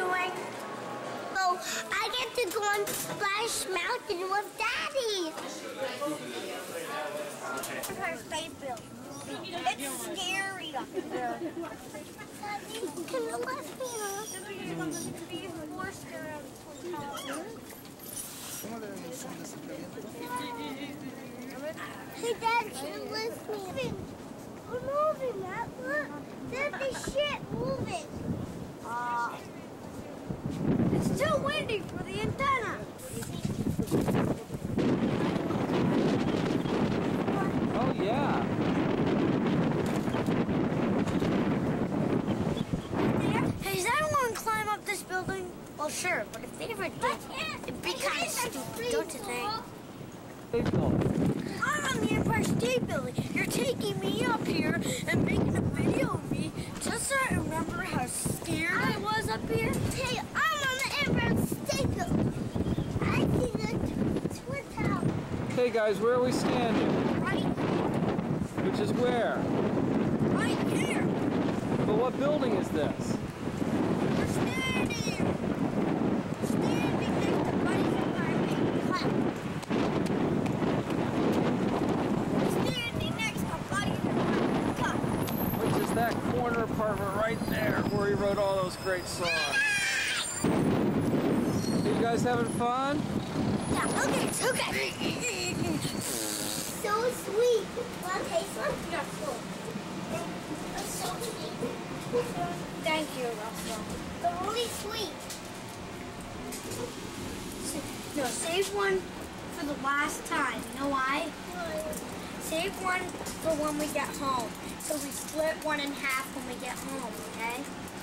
doing? Oh, I get to go on Splash Mountain with Daddy. Empire State Building. It's scary up there. Daddy, can you let me off? Hey, Dad, can you lift me? We're moving, Matt. Look, there's the shit moving. It's too windy for the antenna. Oh, yeah. Hey, does anyone climb up this building? Well, sure, but if they ever did, it'd be kind of stupid, don't you think? I'm on the Empire State Building. You're taking me up here and making a video of me just so I remember how scared I was up here. Hey, I'm on the Empire State Building. I see the Twin Tower. Hey guys, where are we standing? Right here. Which is where? Right here. But what building is this? We're standing next to Buddy's Empire Clap. Which is that corner apartment right there where he wrote all those great songs. You guys having fun? Yeah, okay, it's okay. So sweet. Want to taste one? Yes, cool. It's so sweet. Thank you, Russell. They're really sweet. No, save one for the last time. You know why? Save one for when we get home. So we split one in half when we get home, okay?